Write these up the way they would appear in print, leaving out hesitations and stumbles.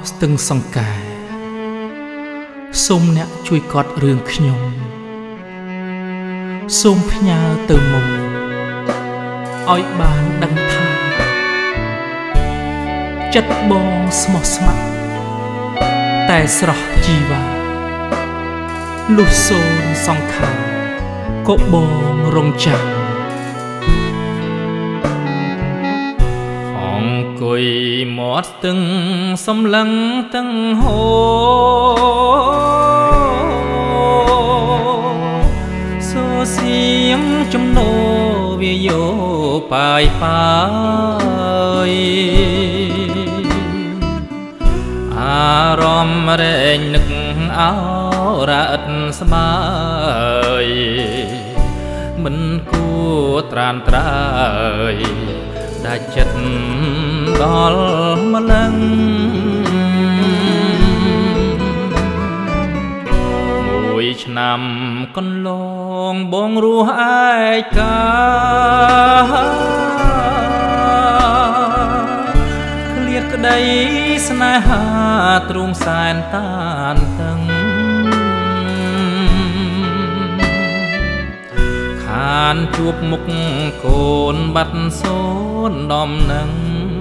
ស្ទឹងសង្កែសូមអ្នកជួយកត់រឿងខ្ញុំសូមផ្ញើទៅមកឲ្យបានដឹងថាចិត្តបងស្មោះស្ម័គ្រតែស្រស់ជីវ៉ាលុះសូនសង្ខារក៏បងរងចាំអង្គុយមាត់ស្ទឹងសំឡឹងទាំងហូសូសៀងចំណោវាយោបាយបាយអារម្មណ៍រែងនឹកអោរ៉ាឥតស្បើយមិនគួរត្រានត្រើយដាច់ចិត្តដល់ម្លឹងមួយឆ្នាំកន្លងបងរស់ឯកាឃ្លាតក្តីស្នេហាទ្រង់សែនតានតឹងខានជួបមុខកូនបាត់សូនដំណឹង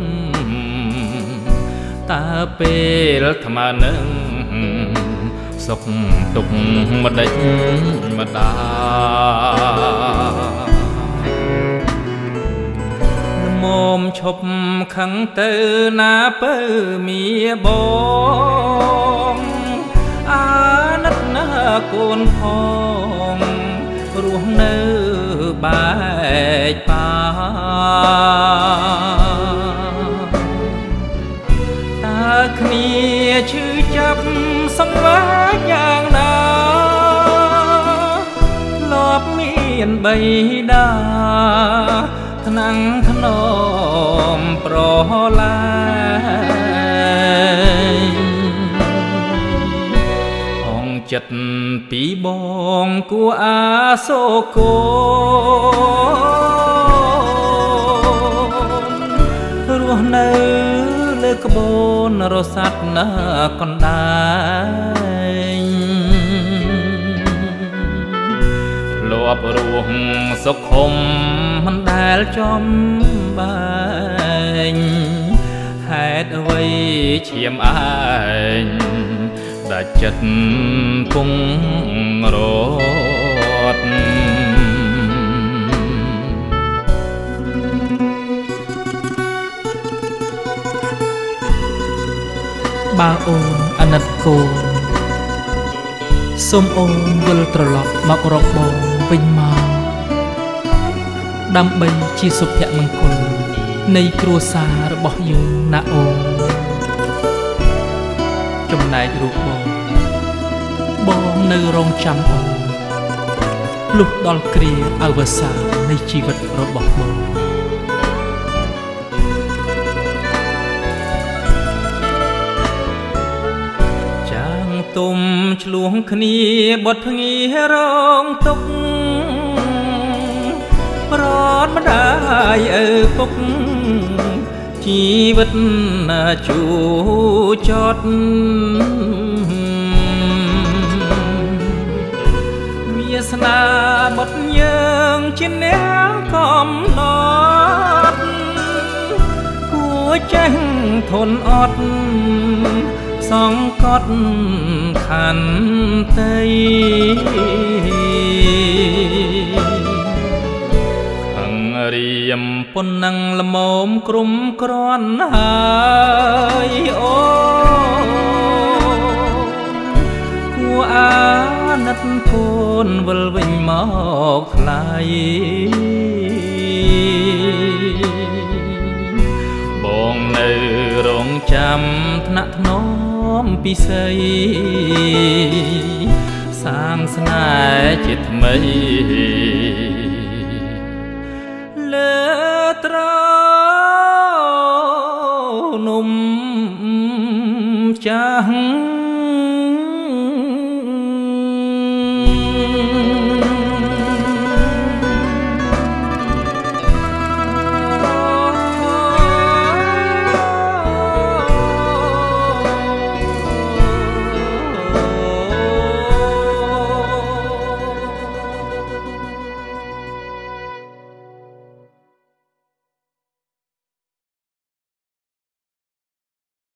តើពេលថ្មើរនឹងសុខទុក្ខម្ដេចម្ដាមុំឈប់ខឹងទៅណាពើមៀបងអាណិតណាកូនផងរស់នៅបែកបាតើគ្នាឈឺចាប់សង្វារយ៉ាងណាធ្លាប់មានបៃតាថ្នាំងថ្នមប្រឡាយចិត្តពីបងគួរអាសូកូនរស់នៅលើក្បូនរសាត់ណាកណ្ដាលធ្លាប់រស់សុខុមមិនដែលចំបែងហេតុអ្វីឈាមឯងដាច់ចិត្តគង់រត់បើអូនអាណិតកូនសូមអូនវិលត្រឡប់មករកបងវិញមកដើម្បីជាសុភមង្គលនៃគ្រួសាររបស់យើងណាអូនចំណែករូបបងនៅរងចាំអូនលុះដល់គ្រាអវសាននៃជីវិតរបស់បងចាងទុំឆ្លងគ្នាបត់ភ្ងារងទុកប្រត់ម្ដាយឪពុកជីវិតជូចត់វាសនាបុតយើងជាអ្នកកំណត់គួរចេះធន់អត់សង្កត់ខន្តីរៀមប៉ុណ្ណឹងល្មមក្រុមគ្រាន់ហើយអូគួរអាណិតកូនវិលវិញមកថ្លៃបងនៅរងចាំថ្នាក់ថ្នមពិសីសាងស្នេហ៍ជាថ្មី